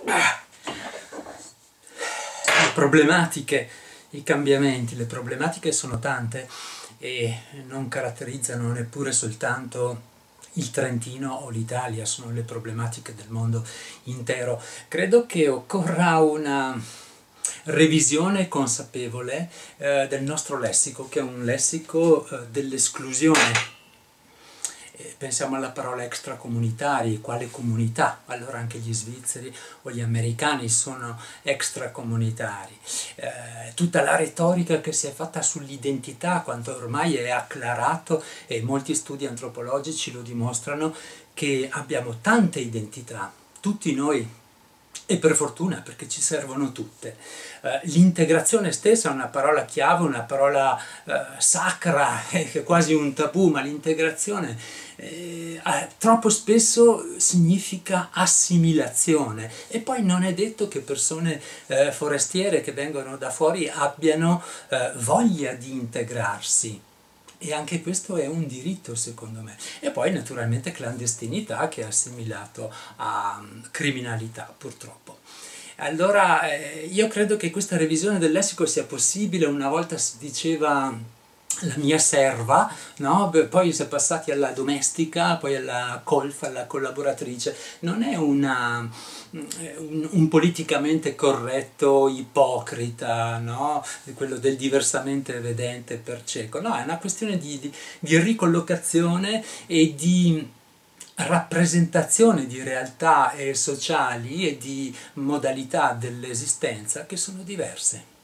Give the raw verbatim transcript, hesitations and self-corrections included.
Le problematiche, i cambiamenti, le problematiche sono tante e non caratterizzano neppure soltanto il Trentino o l'Italia, sono le problematiche del mondo intero. Credo che occorra una revisione consapevole eh, del nostro lessico, che è un lessico eh, dell'esclusione. Pensiamo alla parola extracomunitari, quale comunità? Allora anche gli svizzeri o gli americani sono extracomunitari. Eh, tutta la retorica che si è fatta sull'identità, quanto ormai è acclarato, e molti studi antropologici lo dimostrano, che abbiamo tante identità, tutti noi, e per fortuna, perché ci servono tutte. Uh, l'integrazione stessa è una parola chiave, una parola uh, sacra, è quasi un tabù, ma l'integrazione eh, troppo spesso significa assimilazione, e poi non è detto che persone eh, forestiere che vengono da fuori abbiano eh, voglia di integrarsi. E anche questo è un diritto, secondo me. E poi naturalmente clandestinità, che è assimilato a criminalità, purtroppo. Allora eh, io credo che questa revisione del lessico sia possibile. Una volta si diceva la mia serva, no? Beh, poi si è passati alla domestica, poi alla colfa, alla collaboratrice. Non è una, un, un politicamente corretto ipocrita, no? Quello del diversamente vedente per cieco. No, è una questione di, di, di ricollocazione e di rappresentazione di realtà eh, sociali e di modalità dell'esistenza che sono diverse.